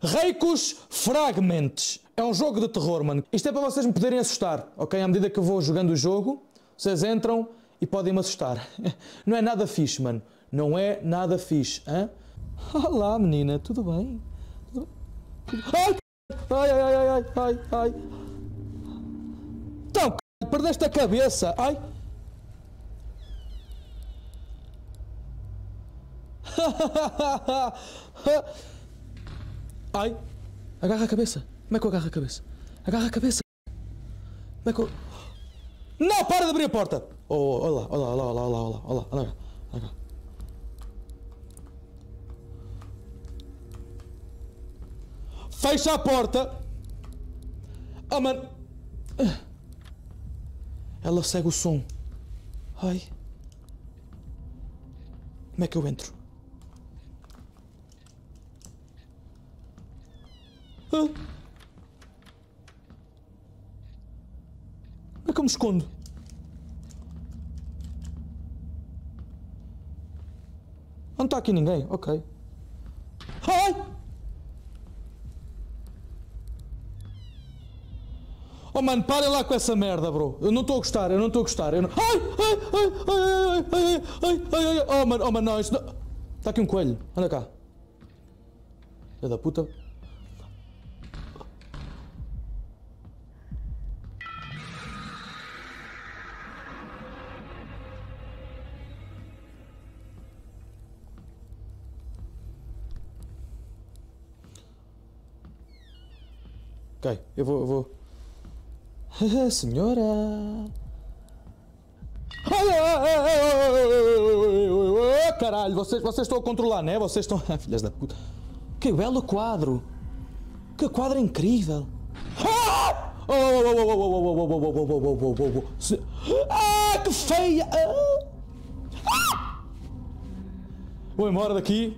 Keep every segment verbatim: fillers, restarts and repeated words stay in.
Reicos Fragments. É um jogo de terror, mano. Isto é para vocês me poderem assustar, ok? À medida que eu vou jogando o jogo, vocês entram e podem me assustar. Não é nada fixe, mano. Não é nada fixe, hã? Olá, menina. Tudo bem? Tudo bem? Ai, ai, ai, ai, ai, ai, ai. Então, c... perdeste a cabeça. Ai. Ai. Agarra a cabeça. Como é que eu agarro a cabeça? Agarra a cabeça. Como é que eu... Não, para de abrir a porta. Oh, olá, olá, olá, olá, olá, olá, olá, olá, olá. Fecha a porta. Ah, mano. Ela segue o som. Ai. Como é que eu entro? Ah. Como é que eu me escondo? Não está aqui ninguém, ok. Ai! Oh mano, parem lá com essa merda, bro. Eu não estou a gostar, eu não estou a gostar. Eu não... Ai! Ai! Ai! Ai! Ai! Ai! Ai! Ai! Oh mano, oh mano, não, isto não... Está aqui um coelho, anda cá. Filha da puta. Ok, eu vou, eu vou. Senhora. Caralho, vocês, vocês estão a controlar, né? Vocês estão. Filhas da puta. Que belo quadro. Que quadro incrível. Ah, que feia. Vou embora daqui.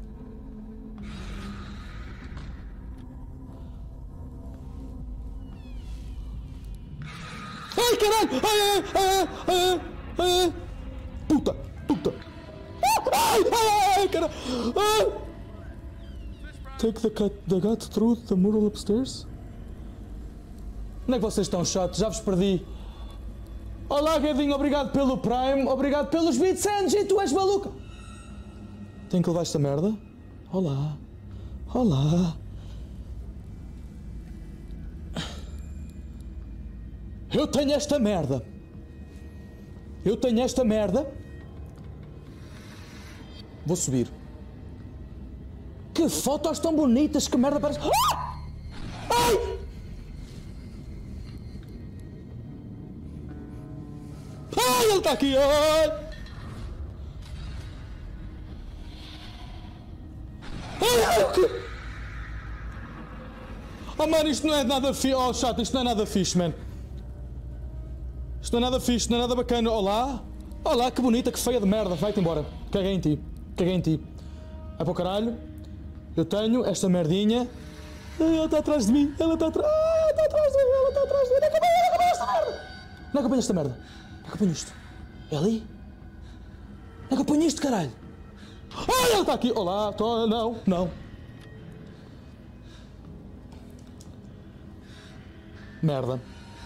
Ai, caralho! Ai, ai, ai, ai, ai, ai. Puta, puta. Ai, ai, ai, caralho. Ai. Take the cut, the gut through the mural upstairs. Onde é que vocês estão, chatos? Já vos perdi. Olá, Gadinho, obrigado pelo Prime, obrigado pelos bits, Angie, tu és maluca. Tenho que levar esta merda? Olá. Olá. Eu tenho esta merda. Eu tenho esta merda. Vou subir. Que fotos tão bonitas, que merda parece... Ah! Ai! Ai, ele está aqui! Ai! Ai, ai, o quê? Oh, mano, isto não é nada fixe. Oh, chato, isto não é nada fixe, mano. Isto não é nada fixe, não é nada bacana. Olá? Olá, que bonita, que feia de merda. Vai-te embora. Caguei em ti. Caguei em ti. Vai para o caralho. Eu tenho esta merdinha. Ela está atrás de mim. Ela está atrás. Ah, está atrás de mim. Ela está atrás de mim. Não acompanha, não acompanha esta merda. Não acompanha esta merda. Não acompanha isto. É ali? Não acompanha isto, caralho. Ai, ela está aqui. Olá. Tô... Não, não. Merda.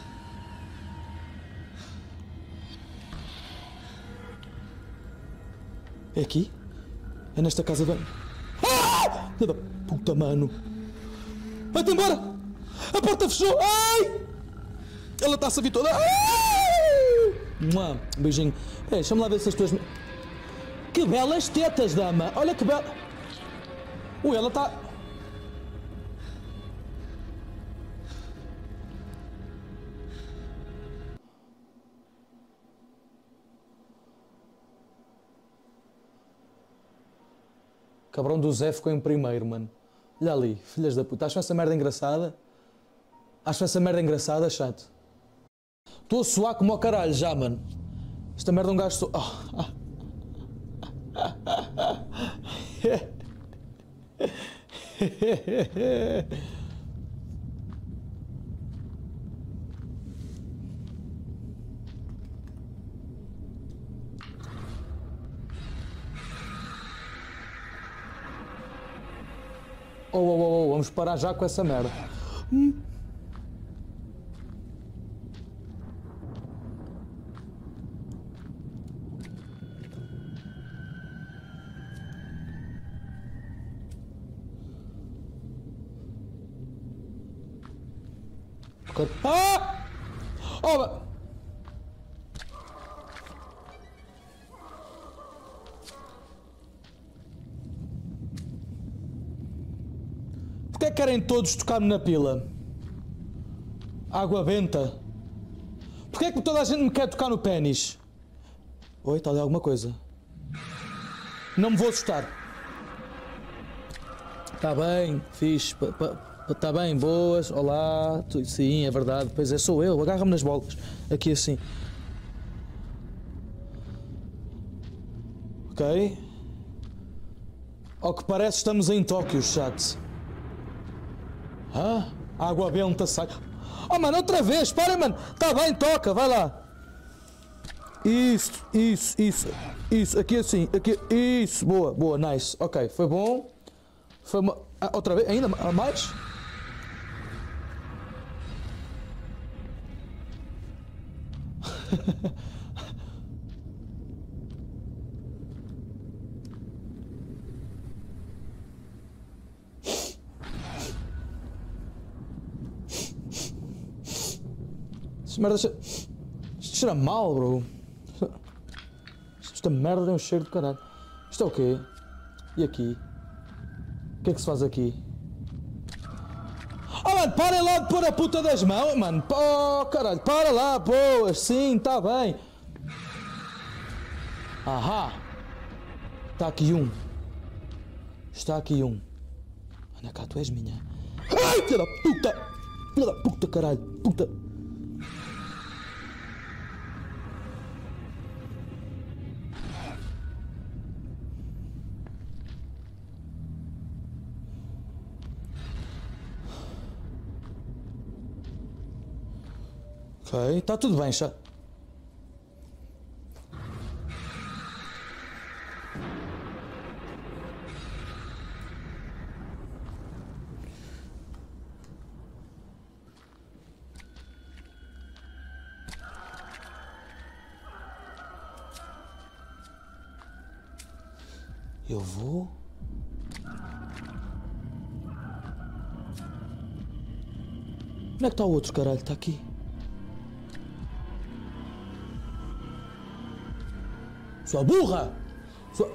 É aqui? É nesta casa bem. Ah! Filha da puta, mano. Vai-te embora! A porta fechou! Ai! Ela está-se a vir toda. Ai! Um beijinho. É, deixa-me lá ver se as tuas... Que belas tetas, dama! Olha que bela... Ui, ela está... Cabrão do Zé ficou em primeiro, mano. Olha ali, filhas da puta. Acham essa merda engraçada? Acham essa merda engraçada, chato? Estou a suar como ao caralho já, mano. Esta merda é um gajo... So... Oh. Oh, oh, oh, oh, vamos parar já com essa merda. Hum. Ah! Oh, porquê é que querem todos tocar-me na pila? Água benta. Porquê é que toda a gente me quer tocar no pênis? Oi, está ali alguma coisa? Não me vou assustar. Está bem, fixe. Está bem, boas. Olá. Sim, é verdade. Pois é, sou eu. Agarra-me nas bolas. Aqui assim. Ok. Ao que parece estamos em Tóquio, chat. Ah, água benta sai. Oh, mano, outra vez. Para, mano. Está bem, toca. Vai lá. Isso, isso, isso. Isso, aqui assim. Aqui. Isso, boa, boa, nice. Ok, foi bom. Foi uma... ah, outra vez? Ainda mais? Esta merda cheira... Isto cheira mal, bro. Esta merda tem um cheiro de caralho. Isto é o quê? E aqui? O que é que se faz aqui? Oh, mano, parem lá de pôr a puta das mãos, mano. Oh, caralho, para lá, boas. Sim, está bem. Ahá. Está aqui um. Está aqui um. Anda cá, tu és minha. Ai, filha da puta. Filha da puta, caralho. Puta. Ok, está tudo bem, já. Eu vou... Onde é que está o outro, caralho? Está aqui. Sua burra! Sua...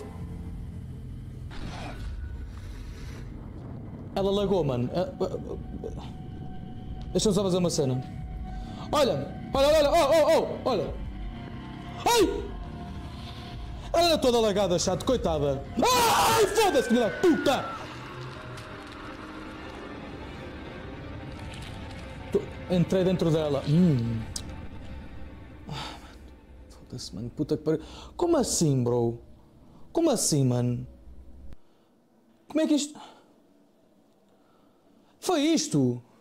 Ela lagou, mano. Deixa-me só fazer uma cena. Olha! Olha, olha, oh, oh, oh! Olha! Ai! Ela é toda lagada, chato, coitada. Ai, foda-se, filha da puta! Entrei dentro dela. Hum. Foda-se, mano. Puta que pariu. Como assim, bro? Como assim, mano? Como é que isto... Foi isto?